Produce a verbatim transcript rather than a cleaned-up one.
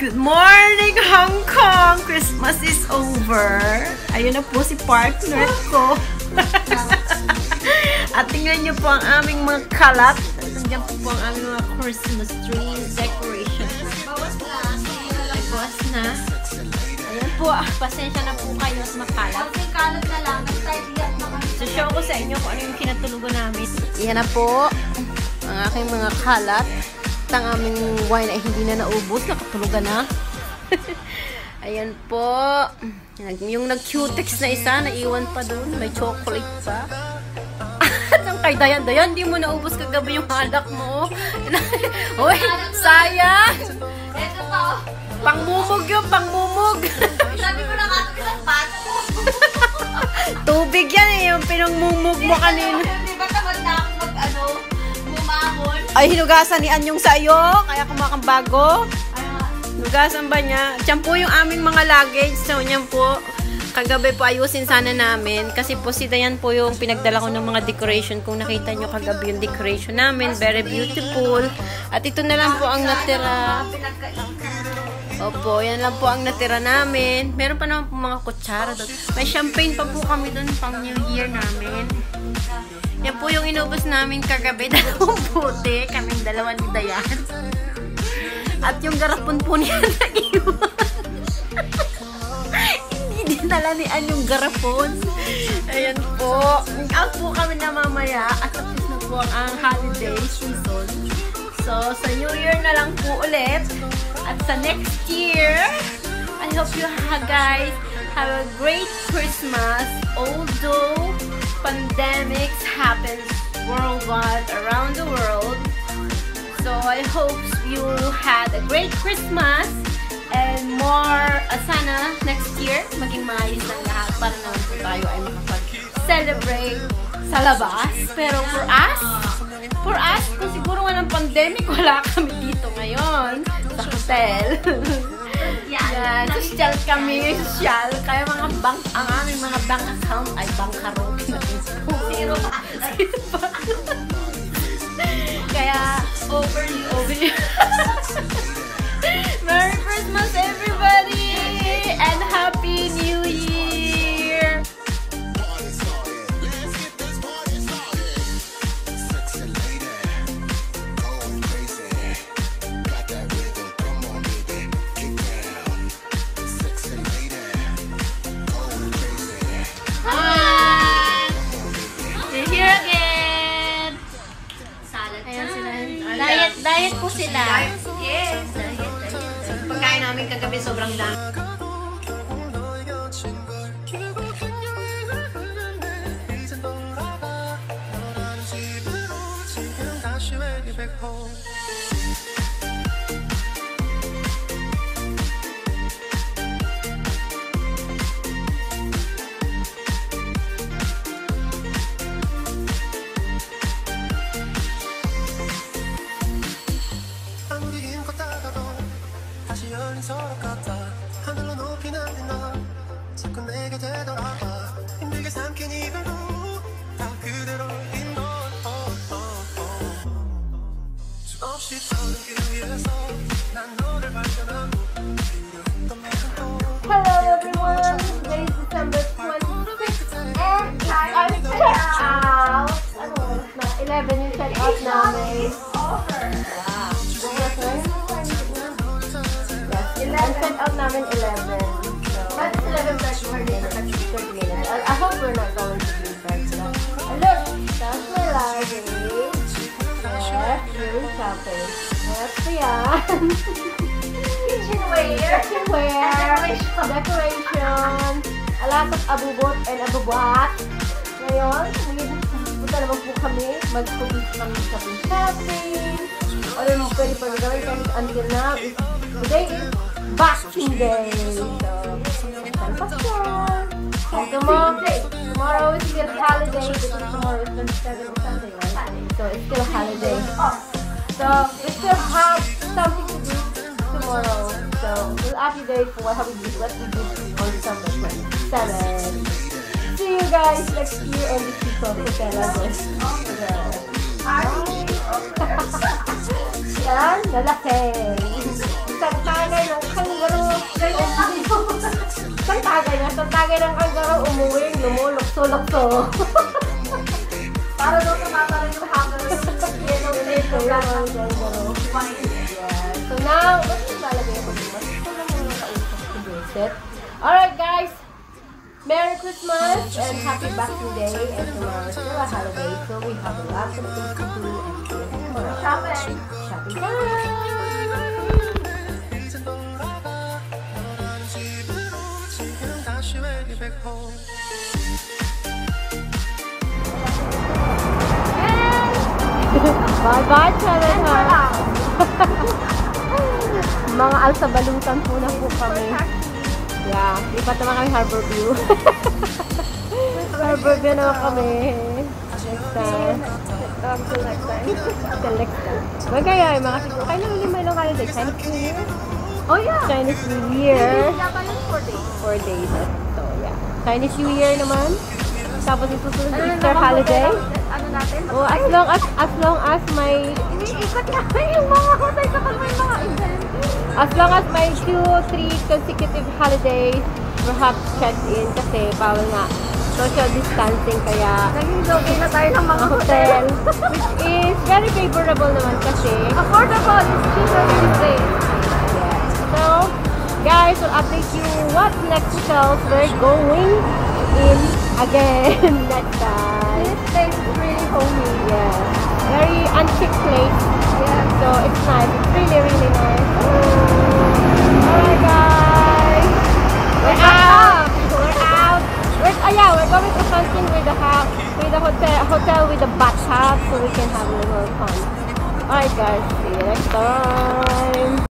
Good morning, Hong Kong! Christmas is over. Ayun na po si partner ko. At tingnan niyo po ang aming mga kalat. Nandiyan po po ang aming mga Christmas tree decoration. Bawas na. Bawas na. Ayan po, pasensya na po kayo sa makalat. Kasi kalat na lang. Nag-tidy up na kami. So, show ko sa inyo kung ano yung kinatulugan namin. Iyan na po ang aking mga kalat. At ang aming wine ay hindi na naubos. Nakatulugan na. Ayan po. Yung nag-cutex na isa, naiwan pa dun. May chocolate pa. At ang kay Dayan, Dayan, di mo naubos kagabi yung alak mo. Uy, sayang! Ito pa, oh. Pangmumog yun, pangmumog. Sabi ko na kato isang pato. Tubig yan eh, yung pinangmumog mo kanina. Di ba tamad na akong mag-ano, bumamon? Ay, hinugasan ni Anyong sa iyo, kaya kumakambago. Ay, nga. Hinugasan ba niya? Diyan po yung aming mga luggage. So, yan po. Kagabi po ayusin sana namin. Kasi po si Dayan po yung pinagdala ko ng mga decoration. Kung nakita nyo kagabi yung decoration namin. Very beautiful. At ito na lang po ang natira. Opo, yan lang po ang natira namin. Meron pa naman po mga kutsara doon. May champagne pa po kami doon pang New Year namin. Yan po yung inubos namin kagabi. Dalawang puti. Kaming dalawa ni Dayan. At yung garapon po niya naiwan. Hindi dinala ni Ann yung garapon. Ayan po. Out po kami na mamaya. At tapos na po ang holiday season. So, sa New Year na lang po ulit. At sa next year, I hope you guys have a great Christmas. Although pandemics happens worldwide around the world. So, I hope you had a great Christmas and more, uh, sana next year, maging maayos lang lahat para naman po tayo ay makapag-celebrate sa labas. Pero for us, for us, kung siguro nga ng pandemic, wala kami dito ngayon sa hotel. Yan, social kami, social. Kaya mga bank, ang aming mga bank account ay bankrupt na zero pa. Kaya, over you, over you. Merry Christmas, everybody! And Happy New Year! Hi! We're here again! Salad. Ayan sila. Diet, diet po sila. Yes! Pagkain namin kagabi sobrang dami. Hello everyone! Today is December twenty-sixth and I'm check-out! Ano oras na? eleven yung check-out namin. Wow! Yes, ang check-out namin eleven. But it's eleven thirty minutes. I, I hope we're not going to be back to that. And look! That's my library. Yes, really shopping. Yes, yan. Kitchenware. Kitchenware. Decoration. A lot of abubot and abubuat. Ngayon, punta naman po kami. Mag-focus kami sa shopping. Ano naman pwede pa gawin kasi until now, today is Boxing Day. So, saan pa siya? And tomorrow, tomorrow is still holiday because tomorrow is twenty-seven or something, right? So, it's still holiday. So, we still have something to do tomorrow. So, we'll update for what we do, what we do on December twenty-seventh. See you guys next year on the Chico Hotel. Yan, lalaki. Isang tayo ng isang tagay. Nasa tagay ng kangaroo, umuwi, lumulokso-lokso. Para daw tumatalan yung hanger ng yellow tape ng gano'n. So now, ba't yung lalagay ako dito? Ito lang yung nakausap ko Joseph. Alright guys, Merry Christmas and Happy Boxing Day, and tomorrow is still a holiday, so we have a lot of things to do and do tomorrow. Shopping. Shopping time! Bye-bye, Chalana! Mga alsabalutan po na po kami. Yeah, lipat naman kami Harbor View. Harbor View naman kami. Next time. Until next time. Until next time. Magkaya yung mga siko. Kailan ulit may long holiday? Chinese New Year? Oh yeah. Chinese New Year. Dapat yung four days. Four days. So, yeah. Chinese New Year naman. Tapos yung susunod na Easter holiday. Ano natin? Oh, as long as as long as may Iniikot namin yung mga hotel kapag may mga event. as long as may two, three consecutive holidays, perhaps check in kasi bawal nga social distancing kaya Naging jogging na tayo ng mga ang hotel. hotel which is very favorable naman kasi Affordable. It's cheaper these days. so guys, we'll update you what next hotels we're going in again next time. This place is really homey. Yeah, very antique place. Yeah. So it's nice. It's really, really nice.